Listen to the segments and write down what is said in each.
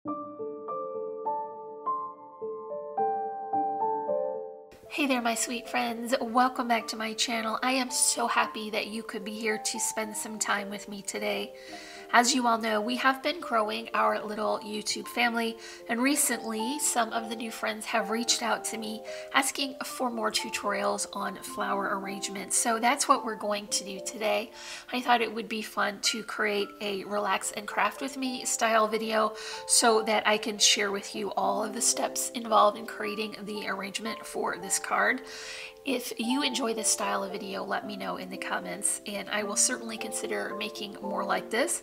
Hey there, my sweet friends. Welcome back to my channel. I am so happy that you could be here to spend some time with me today. As you all know, we have been growing our little YouTube family, and recently some of the new friends have reached out to me asking for more tutorials on flower arrangement. So that's what we're going to do today. I thought it would be fun to create a relax and craft with me style video so that I can share with you all of the steps involved in creating the arrangement for this card. If you enjoy this style of video, let me know in the comments, and I will certainly consider making more like this.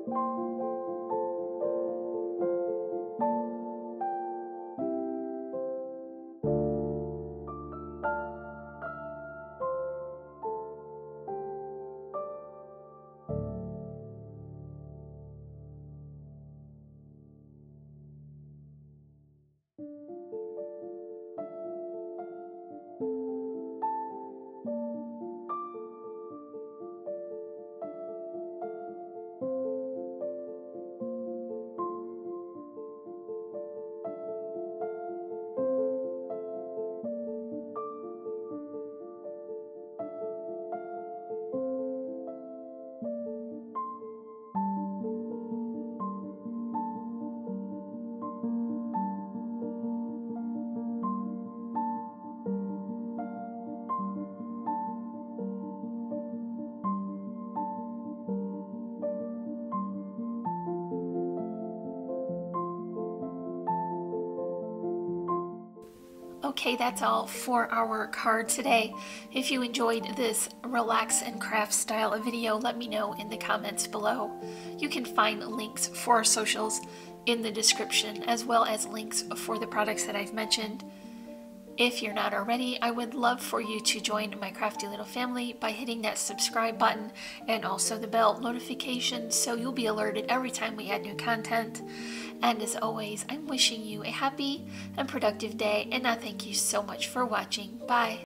Okay, that's all for our card today. If you enjoyed this relax and craft style of video, let me know in the comments below. You can find links for our socials in the description, as well as links for the products that I've mentioned. If you're not already, I would love for you to join my crafty little family by hitting that subscribe button and also the bell notification so you'll be alerted every time we add new content. And as always, I'm wishing you a happy and productive day, and I thank you so much for watching. Bye.